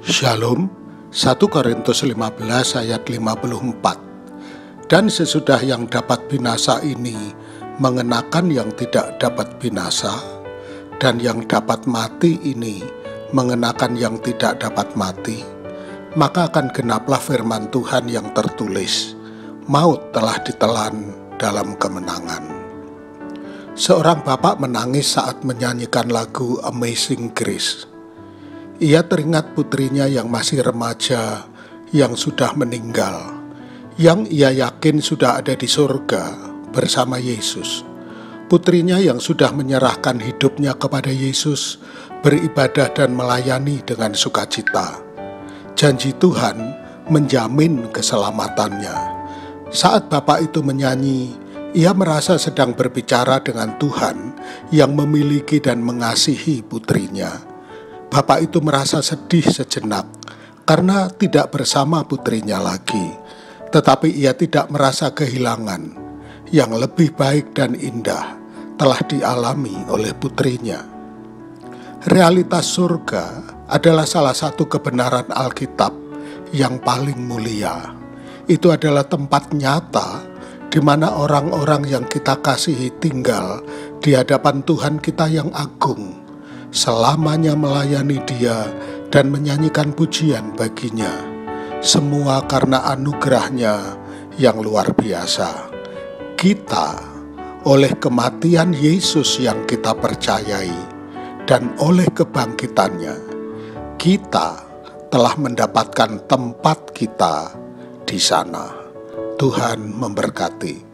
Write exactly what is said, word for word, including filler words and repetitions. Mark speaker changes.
Speaker 1: Shalom, satu Korintus lima belas ayat lima puluh empat. Dan sesudah yang dapat binasa ini mengenakan yang tidak dapat binasa, dan yang dapat mati ini mengenakan yang tidak dapat mati, maka akan genaplah firman Tuhan yang tertulis, maut telah ditelan dalam kemenangan. Seorang bapak menangis saat menyanyikan lagu Amazing Grace. Ia teringat putrinya yang masih remaja, yang sudah meninggal, yang ia yakin sudah ada di surga bersama Yesus. Putrinya yang sudah menyerahkan hidupnya kepada Yesus, beribadah dan melayani dengan sukacita. Janji Tuhan menjamin keselamatannya. Saat bapak itu menyanyi, ia merasa sedang berbicara dengan Tuhan yang memiliki dan mengasihi putrinya. Bapak itu merasa sedih sejenak karena tidak bersama putrinya lagi, tetapi ia tidak merasa kehilangan. Yang lebih baik dan indah telah dialami oleh putrinya. Realitas surga adalah salah satu kebenaran Alkitab yang paling mulia. Itu adalah tempat nyata di mana orang-orang yang kita kasihi tinggal di hadapan Tuhan kita yang agung, selamanya melayani Dia dan menyanyikan pujian baginya. Semua karena anugerahnya yang luar biasa. Kita, oleh kematian Yesus yang kita percayai dan oleh kebangkitannya, kita telah mendapatkan tempat kita di sana. Tuhan memberkati.